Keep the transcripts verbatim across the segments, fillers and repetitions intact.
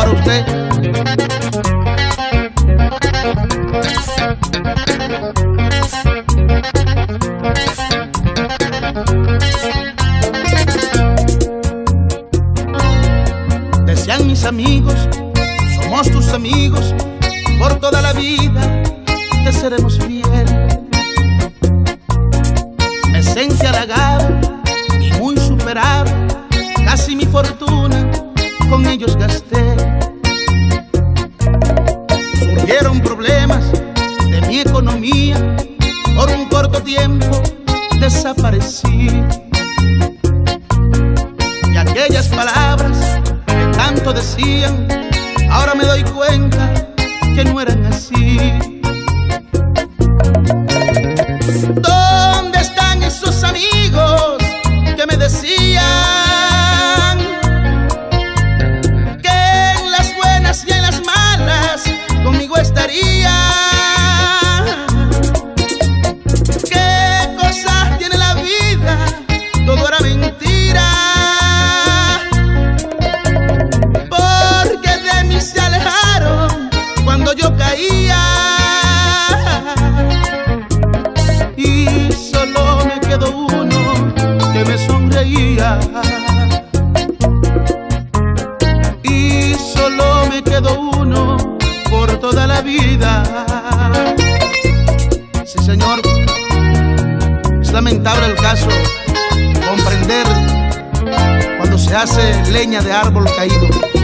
para usted. Decían mis amigos, somos tus amigos, por toda la vida te seremos fieles. Me sentí halagado y muy superado, casi mi fortuna con ellos gasté. Surgieron problemas de mi economía, por un corto tiempo desaparecí. Y aquellas palabras que tanto decían, ahora me doy cuenta que no eran así. ¿Dónde están esos amigos que me decían que en las buenas y en las malas conmigo estarían? ¿Qué cosas tiene la vida? Todo era mentira, porque de mí se alejaron cuando yo caía. Y solo me quedó uno que me sonreía. Y solo me quedó uno por toda la vida. Sí, señor, es lamentable el caso, comprender cuando se hace leña de árbol caído.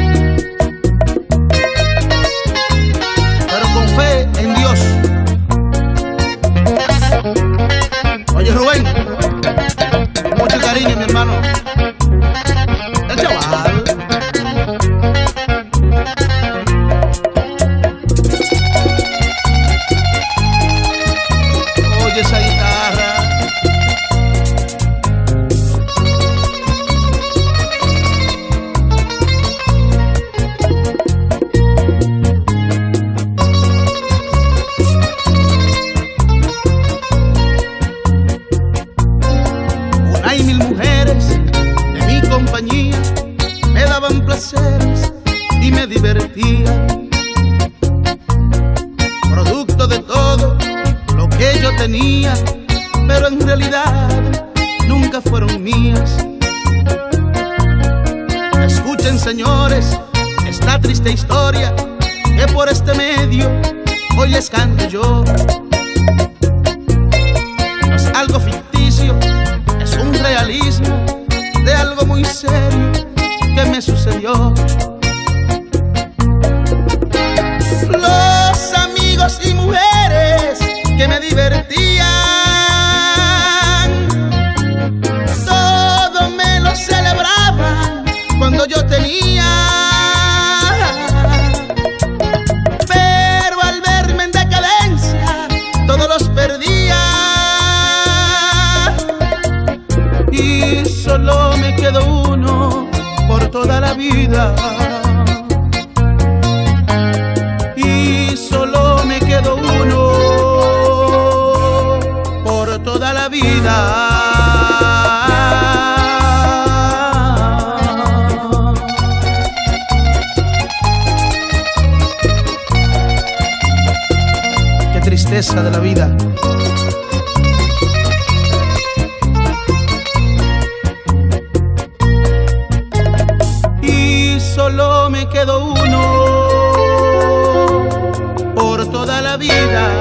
Pero con fe en Dios. Oye, Rubén, con mucho cariño, mi hermano. El chaval. Oye esa guitarra. Una y mil mujeres de mi compañía me daban placeres y me divertían. Producto de todo lo que yo tenía, pero en realidad nunca fueron mías. Escuchen, señores, esta triste historia que por este medio hoy les canto yo. No es algo ficticio, es un realismo de algo muy serio que me sucedió. Los amigos y mujeres que me divertían, todo me lo celebraban cuando yo tenía. Pero al verme en decadencia, todos los perdía. Y solo me quedó uno por toda la vida. Y solo me quedó uno por toda la vida. Qué tristeza de la vida. Y solo me quedó uno por toda la vida.